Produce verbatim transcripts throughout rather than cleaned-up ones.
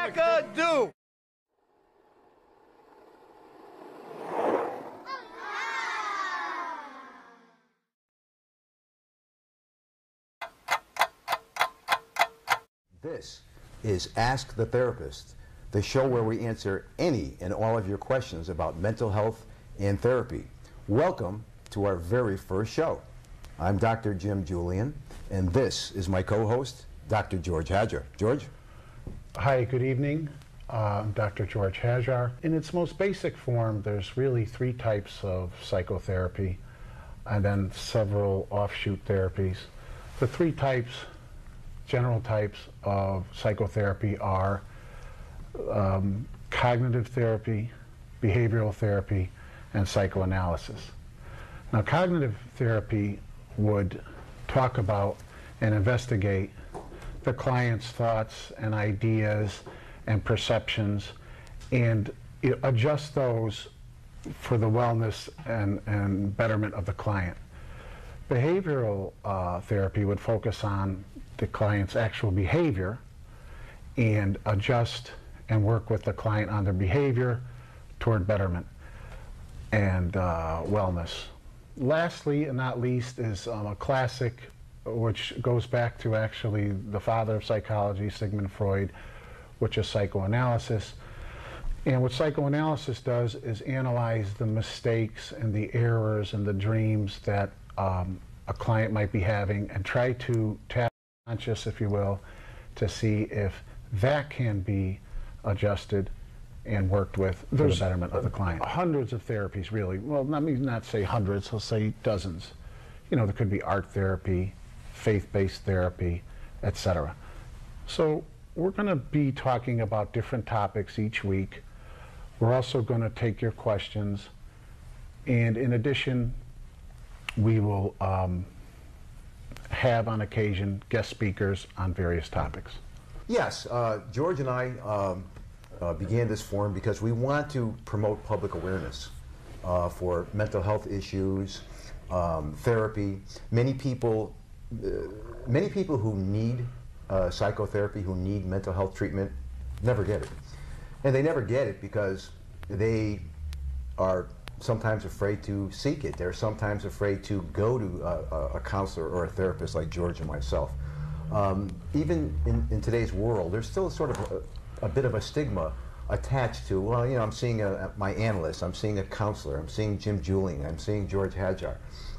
Wackadoo! This is Ask the Therapist, the show where we answer any and all of your questions about mental health and therapy. Welcome to our very first show. I'm Doctor Jim Julian, and this is my co-host, Doctor George Hajar. George? Hi, good evening. Uh, I'm Doctor George Hajar. In its most basic form, there's really three types of psychotherapy and then several offshoot therapies. The three types General types of psychotherapy are um, cognitive therapy, behavioral therapy, and psychoanalysis. Now, cognitive therapy would talk about and investigate the client's thoughts and ideas and perceptions and adjust those for the wellness and, and betterment of the client. Behavioral uh, therapy would focus on the client's actual behavior and adjust and work with the client on their behavior toward betterment and uh, wellness. Lastly, and not least, is um, a classic which goes back to actually the father of psychology, Sigmund Freud, which is psychoanalysis. And what psychoanalysis does is analyze the mistakes and the errors and the dreams that um, a client might be having and try to tap conscious, if you will, to see if that can be adjusted and worked with for the betterment of the client. Hundreds of therapies, really. Well, let me not say hundreds, I'll say dozens. You know, there could be art therapy, faith-based therapy, et cetera. So we're going to be talking about different topics each week. We're also going to take your questions, and in addition, we will um, have on occasion guest speakers on various topics. Yes, uh, George and I um, uh, began this forum because we want to promote public awareness uh, for mental health issues, um, therapy. Many people, uh, many people who need uh, psychotherapy, who need mental health treatment, never get it. And they never get it because they are sometimes afraid to seek it. They're sometimes afraid to go to a, a counselor or a therapist like George and myself. Um, even in, in today's world, there's still sort of a, a bit of a stigma attached to, well, you know, I'm seeing a, my analyst, I'm seeing a counselor, I'm seeing Jim Julian, I'm seeing George Hajar.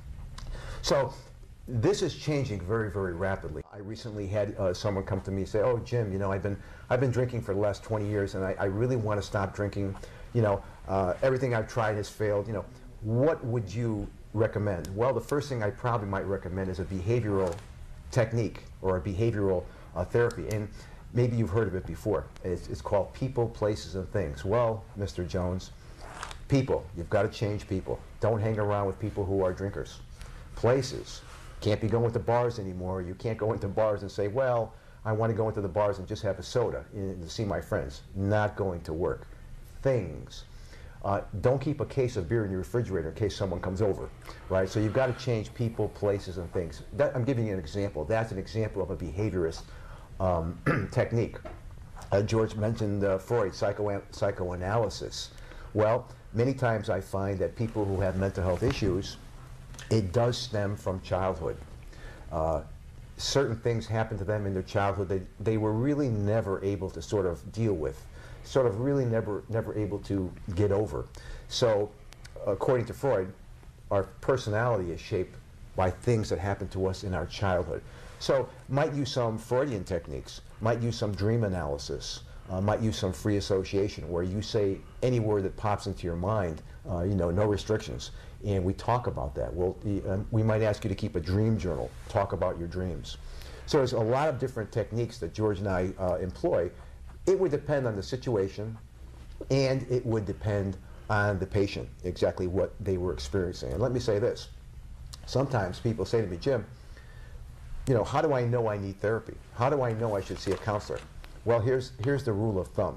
So this is changing very, very rapidly. I recently had uh, someone come to me and say, oh, Jim, you know, I've been, I've been drinking for the last twenty years and I, I really want to stop drinking. You know, uh, everything I've tried has failed. You know, what would you recommend? Well, the first thing I probably might recommend is a behavioral technique or a behavioral uh, therapy. And maybe you've heard of it before. It's, it's called People, Places, and Things. Well, Mister Jones, people, you've got to change people. Don't hang around with people who are drinkers. Places, can't be going to bars anymore. You can't go into bars and say, well, I want to go into the bars and just have a soda and to see my friends. Not going to work. Things. Uh, don't keep a case of beer in your refrigerator in case someone comes over, right? So you've got to change people, places, and things. That, I'm giving you an example. That's an example of a behaviorist um, technique. Uh, George mentioned uh, Freud, psycho psychoanalysis. Well, many times I find that people who have mental health issues, it does stem from childhood. Uh, certain things happen to them in their childhood that they were really never able to sort of deal with. Sort of really never, never able to get over. So, according to Freud, our personality is shaped by things that happen to us in our childhood. So, might use some Freudian techniques, might use some dream analysis, uh, might use some free association, where you say any word that pops into your mind, uh, you know, no restrictions, and we talk about that. We'll, um, we might ask you to keep a dream journal, talk about your dreams. So, there's a lot of different techniques that George and I uh, employ. It would depend on the situation, and it would depend on the patient, exactly what they were experiencing. And let me say this. Sometimes people say to me, Jim, you know, how do I know I need therapy? How do I know I should see a counselor? Well, here's, here's the rule of thumb.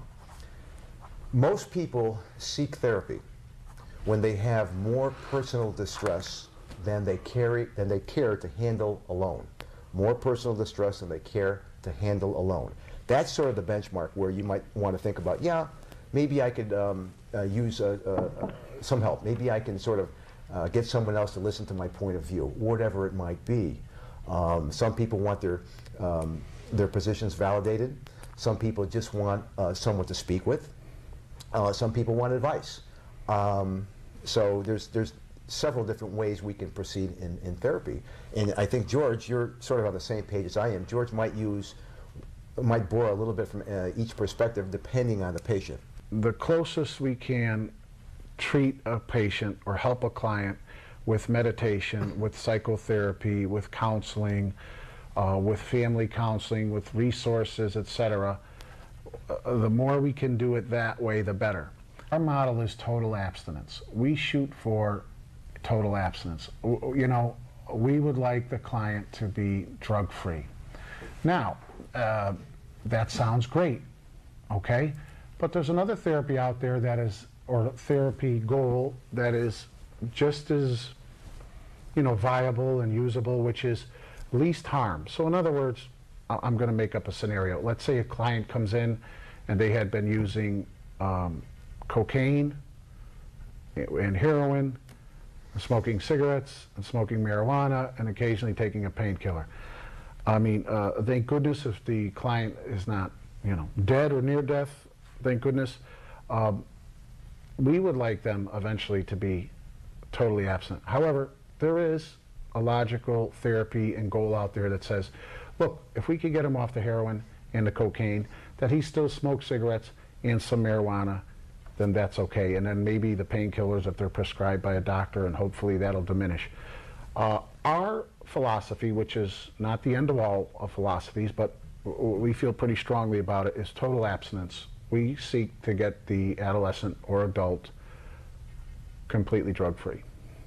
Most people seek therapy when they have more personal distress than they, carry, than they care to handle alone. More personal distress than they care to handle alone. That's sort of the benchmark where you might want to think about, yeah, maybe I could um, uh, use uh, uh, some help. Maybe I can sort of uh, get someone else to listen to my point of view, whatever it might be. Um, some people want their, um, their positions validated. Some people just want uh, someone to speak with. Uh, some people want advice. Um, so there's, there's several different ways we can proceed in, in therapy. And I think, George, you're sort of on the same page as I am. George might use, might borrow a little bit from uh, each perspective depending on the patient. The closest we can treat a patient or help a client with meditation, with psychotherapy, with counseling, uh, with family counseling, with resources, et cetera, uh, the more we can do it that way, the better. Our model is total abstinence. We shoot for total abstinence. W you know, we would like the client to be drug-free. Now, uh, that sounds great, okay? But there's another therapy out there that is, or therapy goal that is just as, you know, viable and usable, which is least harm. So in other words, I'm going to make up a scenario. Let's say a client comes in and they had been using um, cocaine and heroin, and smoking cigarettes and smoking marijuana, and occasionally taking a painkiller. I mean, uh, thank goodness if the client is not, you know, dead or near death, thank goodness. Um, we would like them eventually to be totally abstinent. However, there is a logical therapy and goal out there that says, look, if we could get him off the heroin and the cocaine, that he still smokes cigarettes and some marijuana, then that's okay. And then maybe the painkillers if they're prescribed by a doctor, and hopefully that'll diminish. Uh, our philosophy, which is not the end of all of philosophies, but we feel pretty strongly about it, is total abstinence. We seek to get the adolescent or adult completely drug-free.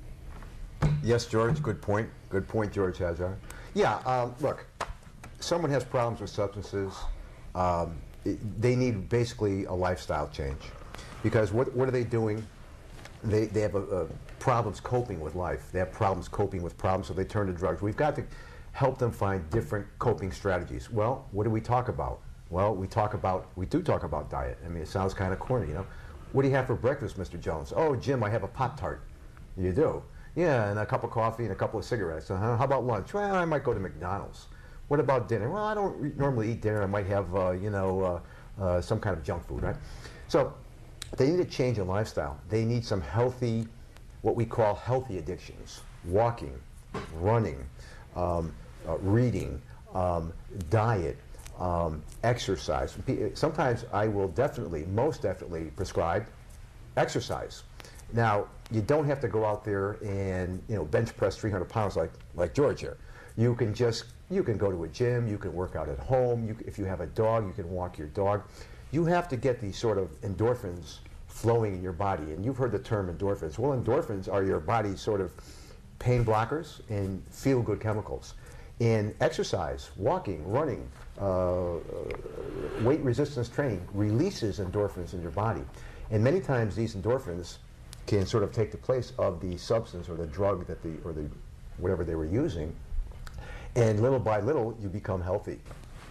Yes, George, good point. Good point, George Hajar. Yeah, um, look, someone has problems with substances, um, it, they need basically a lifestyle change. Because what, what are they doing? They, they have a, a problems coping with life. They have problems coping with problems, so they turn to drugs. We've got to help them find different coping strategies. Well, what do we talk about? Well, we talk about, we do talk about diet. I mean, it sounds kind of corny, you know. What do you have for breakfast, Mister Jones? Oh, Jim, I have a Pop-Tart. You do? Yeah, and a cup of coffee and a couple of cigarettes. Uh-huh. How about lunch? Well, I might go to McDonald's. What about dinner? Well, I don't normally eat dinner. I might have, uh, you know, uh, uh, some kind of junk food, right? So they need a change in lifestyle. They need some healthy, what we call healthy addictions. Walking, running, um, uh, reading, um, diet, um, exercise. Sometimes I will definitely, most definitely prescribe exercise. Now, you don't have to go out there and, you know, bench press three hundred pounds like, like George here. You can just, you can go to a gym, you can work out at home. You, if you have a dog, you can walk your dog. You have to get these sort of endorphins flowing in your body. And you've heard the term endorphins. Well, endorphins are your body's sort of pain blockers and feel-good chemicals. And exercise, walking, running, uh, weight resistance training releases endorphins in your body. And many times these endorphins can sort of take the place of the substance or the drug that the, or the, whatever they were using. And little by little, you become healthy.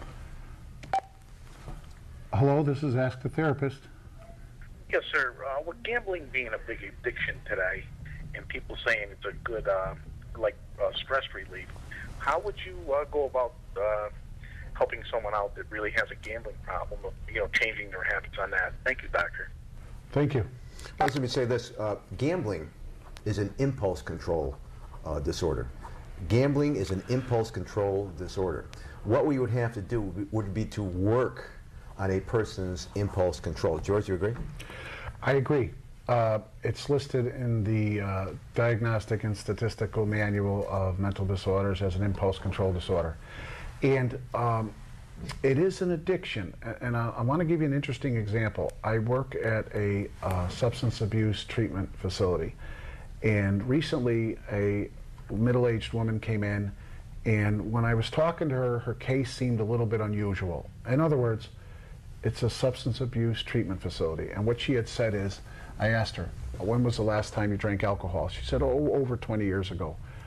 Hello, this is Ask the Therapist. Yes, sir. Uh, with gambling being a big addiction today, and people saying it's a good, uh, like, uh, stress relief, how would you uh, go about uh, helping someone out that really has a gambling problem, you know, changing their habits on that? Thank you, doctor. Thank you. Let me say this, uh, gambling is an impulse control uh, disorder. Gambling is an impulse control disorder. What we would have to do would be to work on a person's impulse control. George, you agree? I agree. Uh, it's listed in the uh, Diagnostic and Statistical Manual of Mental Disorders as an impulse control disorder. And um, it is an addiction. And I, I want to give you an interesting example. I work at a uh, substance abuse treatment facility. And recently, a middle-aged woman came in, and when I was talking to her, her case seemed a little bit unusual. In other words, it's a substance abuse treatment facility. And what she had said is, I asked her, when was the last time you drank alcohol? She said, oh, over twenty years ago.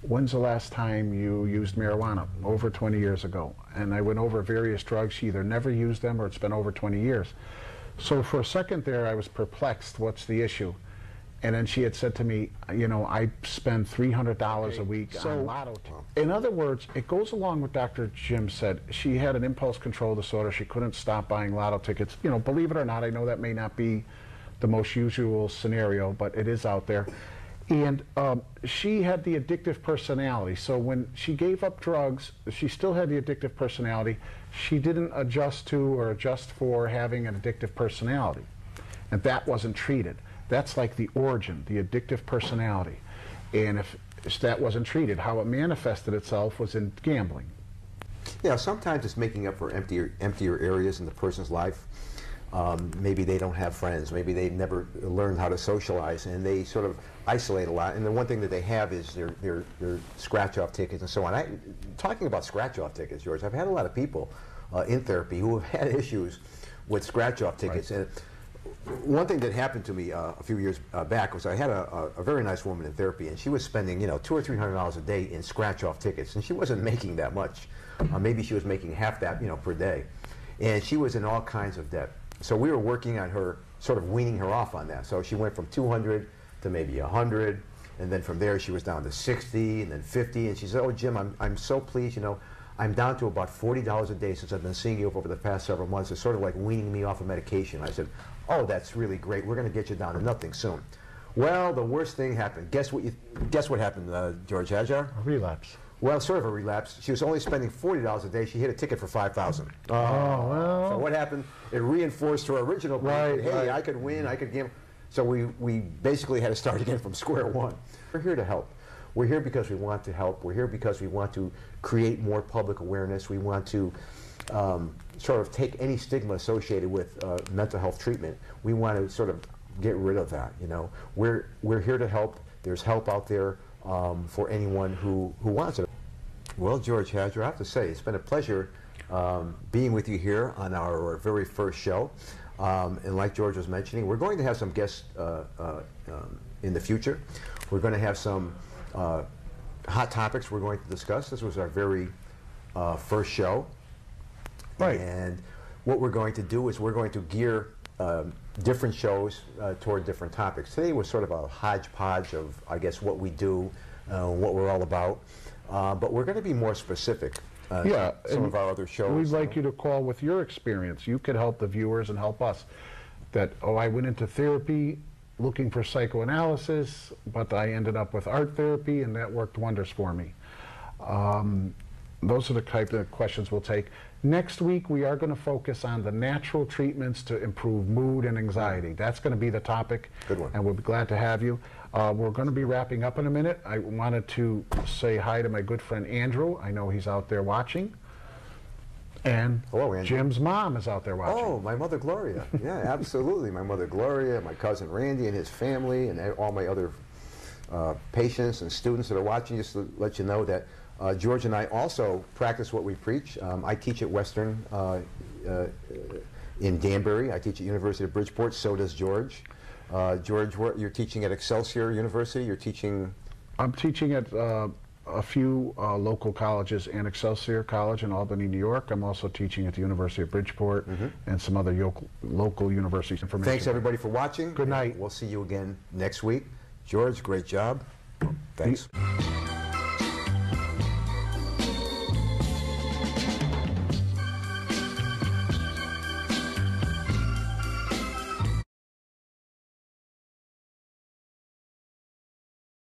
when's the last time you used marijuana? Over twenty years ago. And I went over various drugs. She either never used them or it's been over twenty years. So for a second there, I was perplexed. What's the issue? And then she had said to me, you know, I spend three hundred dollars okay. a week so, on lotto. T- in other words, it goes along with Doctor Jim said. She had an impulse control disorder. She couldn't stop buying lotto tickets. You know, believe it or not, I know that may not be the most usual scenario, but it is out there. And um, she had the addictive personality. So when she gave up drugs, she still had the addictive personality. She didn't adjust to or adjust for having an addictive personality. And that wasn't treated. That's like the origin, the addictive personality. And if, if that wasn't treated, how it manifested itself was in gambling. Yeah, sometimes it's making up for emptier, emptier areas in the person's life. Um, maybe they don't have friends. Maybe they've never learned how to socialize, and they sort of isolate a lot. And the one thing that they have is their, their, their scratch-off tickets and so on. I, talking about scratch-off tickets, George, I've had a lot of people uh, in therapy who have had issues with scratch-off tickets. Right. And one thing that happened to me uh, a few years uh, back was I had a, a, a very nice woman in therapy, and she was spending, you know, two or three hundred dollars a day in scratch-off tickets, and she wasn't making that much. Uh, maybe she was making half that, you know, per day, and she was in all kinds of debt. So we were working on her, sort of weaning her off on that. So she went from two hundred to maybe one hundred, and then from there she was down to sixty, and then fifty, and she said, "Oh, Jim, I'm I'm so pleased, you know, I'm down to about forty dollars a day since I've been seeing you over the past several months. It's sort of like weaning me off of medication." I said, "Oh, that's really great. We're going to get you down to nothing soon." Well, the worst thing happened. Guess what? You, guess what happened, uh, George Hajar? A relapse. Well, sort of a relapse. She was only spending forty dollars a day. She hit a ticket for five thousand dollars. Oh, well. So what happened? It reinforced her original point. Right, Hey, right. I could win. I could gamble. So we, we basically had to start again from square one. We're here to help. We're here because we want to help. We're here because we want to create more public awareness. We want to um, sort of take any stigma associated with uh, mental health treatment. We want to sort of get rid of that. You know, we're we're here to help. There's help out there um, for anyone who who wants it. Well, George Hajar, I have to say it's been a pleasure um, being with you here on our very first show. Um, and like George was mentioning, we're going to have some guests uh, uh, um, in the future. We're going to have some uh, hot topics we're going to discuss. This was our very uh, first show. Right. And what we're going to do is we're going to gear um, different shows uh, toward different topics. Today was sort of a hodgepodge of, I guess, what we do, uh, what we're all about. Uh, but we're going to be more specific. Uh, Yeah, some and of our other shows. We'd like you to call with your experience. You could help the viewers and help us. That, oh, I went into therapy looking for psychoanalysis, but I ended up with art therapy, and that worked wonders for me. Um, those are the type of questions we'll take. Next week, we are going to focus on the natural treatments to improve mood and anxiety. That's going to be the topic. Good one. And we'll be glad to have you. Uh, we're going to be wrapping up in a minute. I wanted to say hi to my good friend Andrew. I know he's out there watching. And Hello, Andrew. Jim's mom is out there watching. Oh, my mother Gloria. Yeah, absolutely. My mother Gloria, my cousin Randy and his family, and all my other uh, patients and students that are watching. Just to let you know that uh, George and I also practice what we preach. Um, I teach at Western uh, uh, in Danbury. I teach at University of Bridgeport. So does George. Uh, George, what, you're teaching at Excelsior University. You're teaching. I'm teaching at uh, a few uh, local colleges and Excelsior College in Albany, New York. I'm also teaching at the University of Bridgeport mm-hmm. and some other local, local universities. Information. Thanks, everybody, for watching. Good night. We'll see you again next week. George, great job. Thanks.